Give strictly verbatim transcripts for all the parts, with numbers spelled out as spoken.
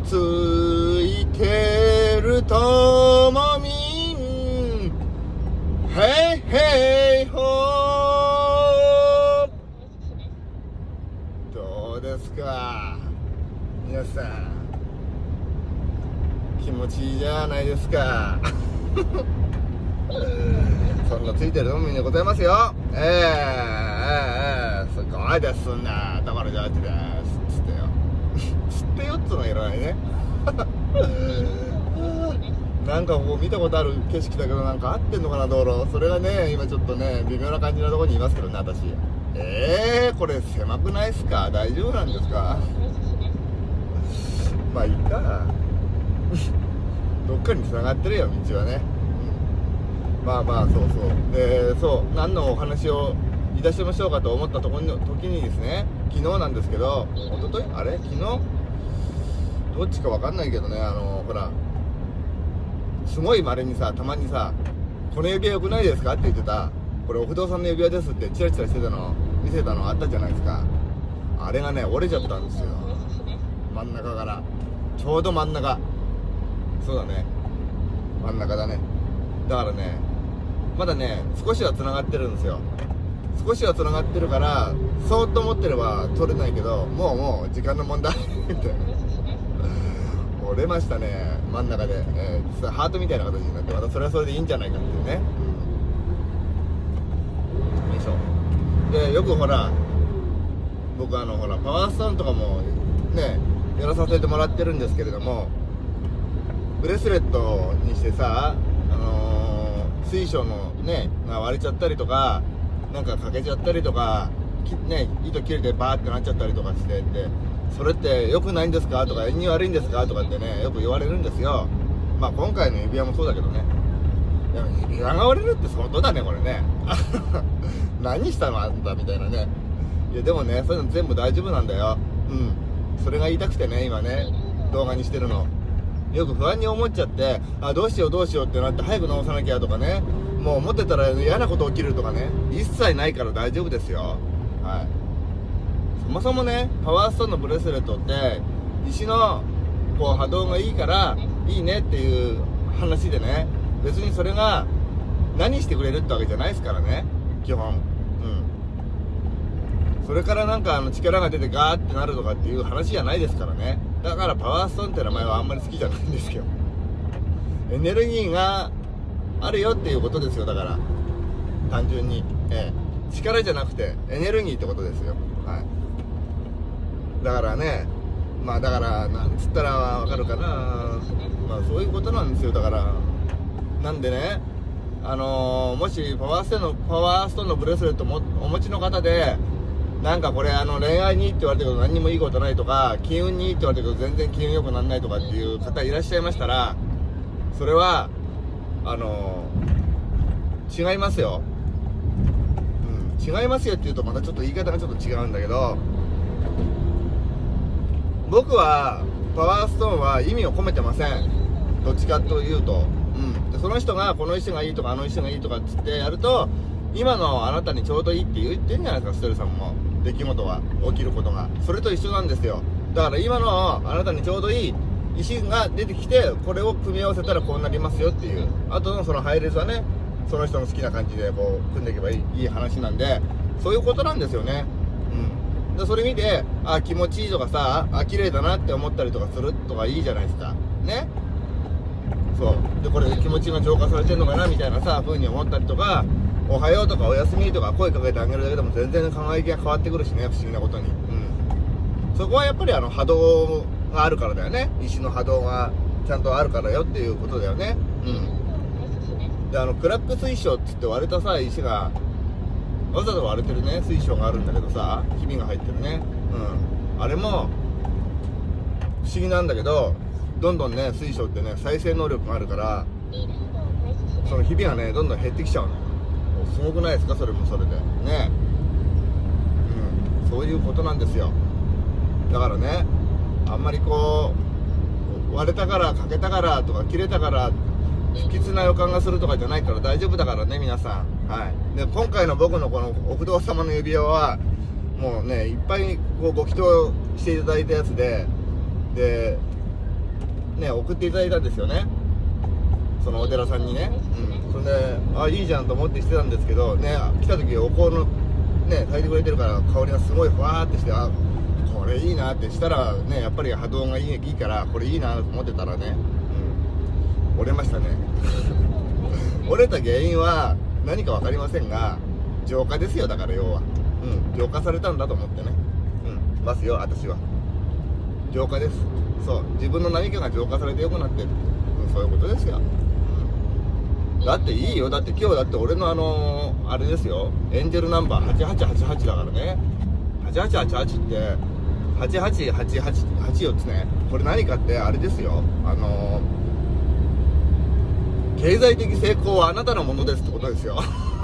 ついてるともみんへいへいほー。どうですか皆さん、気持ちいいじゃないですかそんなついてるのみでございますよ。えー、えー、えー、すごいですな。だからジャージですつってよつってよっつうのはいらないねなんかこう見たことある景色だけど、なんか合ってんのかな道路。それがね今ちょっとね微妙な感じのところにいますけどね私。えー、これ狭くないっすか？大丈夫なんですか？まあいいかどっかに繋がってるよ道はね、うん、まあまあそうそうで、そう何のお話をいたしましょうかと思ったところの時にですね、昨日なんですけど、一昨日あれ昨日どっちか分かんないけどね、あのほらすごい稀にさ、たまにさ、この指輪良くないですかって言ってた、これお不動産の指輪ですってチラチラしてたの見せたのあったじゃないですか。あれがね折れちゃったんですよ、真ん中から。ちょうど真ん中、そうだね真ん中だね。だからねまだね少しはつながってるんですよ。少しはつながってるからそーっと思ってれば取れないけど、もうもう時間の問題みたいな折れましたね真ん中で、えー、実はハートみたいな形になって、またそれはそれでいいんじゃないかっていうね、うん、よいしょ。でよくほら僕あのほらパワーストーンとかもねやらさせてもらってるんですけれども、ブレスレットにしてさ、あのー、水晶のねが割れちゃったりとか、なんか欠けちゃったりとか、ね、糸切れてバーってなっちゃったりとかしてって、それって良くないんですかとか縁起悪いんですかとかってねよく言われるんですよ。まあ今回の指輪もそうだけどね。でも指輪が折れるって相当だねこれね何したのあんたみたいなね。いやでもねそういうの全部大丈夫なんだよ。うん、それが言いたくてね今ね動画にしてるの。よく不安に思っちゃって、あどうしようどうしようってなって早く直さなきゃとかね、もう持ってたら嫌なこと起きるとかね、一切ないから大丈夫ですよ。はい。そもそもねパワーストーンのブレスレットって石のこう波動がいいからいいねっていう話でね、別にそれが何してくれるってわけじゃないですからね基本。うん、それからなんかあの力が出てガーってなるとかっていう話じゃないですからね。だからパワーストーンって名前はあんまり好きじゃないんですけど、エネルギーがあるよっていうことですよ。だから単純に、ええ、力じゃなくてエネルギーってことですよ。はい。だからね、まあだからなんつったらわかるかな、まあそういうことなんですよ。だからなんでね、あのー、もしパワーストーンのパワーストーンのブレスレットもお持ちの方で、なんかこれあの恋愛にって言われてるけど何にもいいことないとか、金運にって言われてるけど全然金運良くならないとかっていう方いらっしゃいましたら、それはあのー、違いますよ、うん、違いますよって言うとまたちょっと言い方がちょっと違うんだけど、僕はパワーストーンは意味を込めてません。どっちかというと、うん、でその人がこの石がいいとかあの石がいいとかっつってやると、今のあなたにちょうどいいって言ってんじゃないですか、ストレさんも。出来事が起きることがそれと一緒なんですよ。だから今のあなたにちょうどいい石が出てきて、これを組み合わせたらこうなりますよっていう、あとのその配列はねその人の好きな感じでこう組んでいけばいい、いい話なんで、そういうことなんですよね。うん、でそれ見てあ気持ちいいとかさ、あ綺麗だなって思ったりとかするとかいいじゃないですかね。そうでこれ気持ちが浄化されてんのかなみたいなさ風に思ったりとか、おはようとかおやすみとか声かけてあげるだけでも全然考えが変わってくるしね、不思議なことに。うん、そこはやっぱりあの波動があるからだよね。石の波動がちゃんとあるからよっていうことだよね。うんであのクラック水晶って言って割れたさ石がわざと割れてるね水晶があるんだけどさ、ひびが入ってるね。うんあれも不思議なんだけど、どんどんね水晶ってね再生能力があるから、そのひびがねどんどん減ってきちゃうの。すごくないですかそれもそれでね。うんそういうことなんですよ。だからねあんまりこう割れたから欠けたからとか切れたから不吉な予感がするとかじゃないから大丈夫だからね皆さん。はいで今回の僕のこのお不動様の指輪はもうねいっぱいこうご祈祷していただいたやつで、でね送っていただいたんですよね、そのお寺さんにね。うん、それであいいじゃんと思ってしてたんですけどね、来た時お香のね炊いてくれてるから香りがすごいふわーってして、あこれいいなってしたらね、やっぱり波動がいいいいからこれいいなと思ってたらね、うん、折れましたね折れた原因は何か分かりませんが浄化ですよ。だから要は、うん、浄化されたんだと思ってね、うん、ますよ私は。浄化です。そう、自分の何かが浄化されて良くなってる、うん、そういうことですよ、うん、だっていいよ。だって今日だって俺のあのー、あれですよ、エンジェルナンバーはちはちはちはちだからね。はちはちはちはちってはちはちはちはちはちよっつね。これ何かってあれですよ、あのー、経済的成功はあなたのものですってことですよ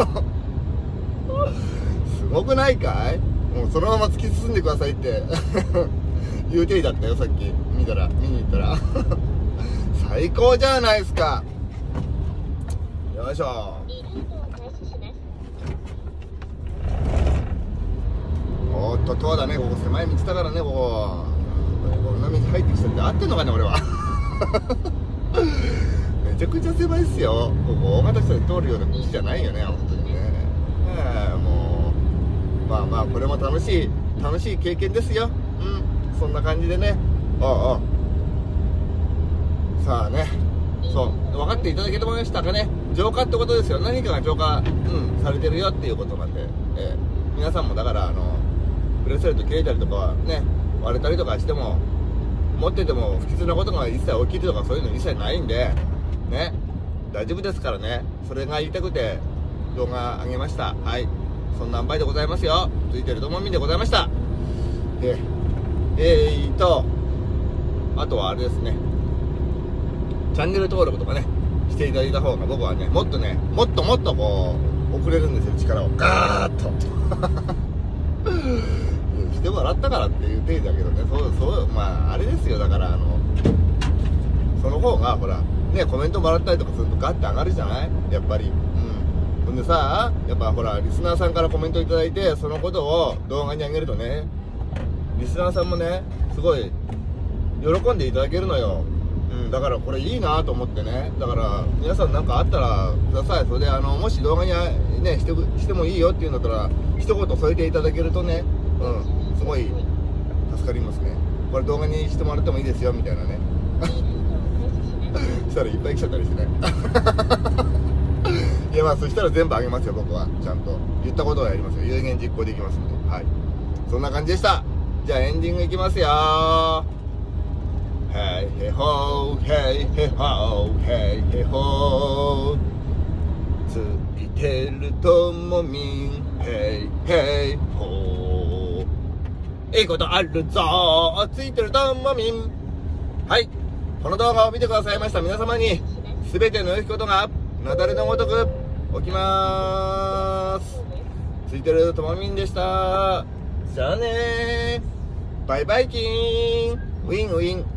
すごくないかい。もうそのまま突き進んでくださいって言うていだったよ、さっき見たら見に行ったら最高じゃないですか。よいしょ。おっととだね、ここ狭い道だからね、こここんな道入ってきちゃって合ってんのかね俺はめちゃくちゃ狭いっすよここ。大型車で通るような道じゃないよね本当にね。えー、もうまあまあこれも楽しい楽しい経験ですよ。うん、そんな感じでね。あああさあね、そう分かっていただけてましたかね。浄化ってことですよ。何かが浄化、うん、されてるよっていうことなんで、えー、皆さんもだからあのブレスレット切れたりとかはね、割れたりとかしても持ってても不吉なことが一切起きるとかそういうの一切ないんでね、大丈夫ですからね。それが言いたくて動画上げました。はい、そんな塩梅でございますよ。ついてるともみんでございました。ええーとあとはあれですね、チャンネル登録とかねしていただいた方が僕はねもっとねもっともっとこう送れるんですよ、力をガーッとしてもらったからっていう程度だけどね、そうそうまああれですよ。だからあのその方がほらねコメントもらったりとかするとガッて上がるじゃないやっぱり。うん、ほんでさ、やっぱほらリスナーさんからコメントいただいてそのことを動画に上げるとね、リスナーさんもねすごい喜んでいただけるのよ。うん、だからこれいいなと思ってね。だから皆さん何かあったらください。それであのもし動画にねしてしてもいいよっていうんだったら一言添えていただけるとね、うん、すごい助かりますね。これ動画にしてもらってもいいですよみたいなねそしたらいっぱい来ちゃったりしてねいやまあそしたら全部あげますよ僕は。ちゃんと言ったことはやりますよ。有言実行できますんで。はい、そんな感じでした。じゃあエンディングいきますよ。ヘイヘホーヘイヘホーヘイヘホーついてるともみんヘイヘイホーいいことあるぞついてるともみん。はい、この動画を見てくださいました皆様に全ての良きことが雪崩のごとく起きまーす。ついてるともみんでした。じゃあねー、バイバイキーン、ウィンウィン。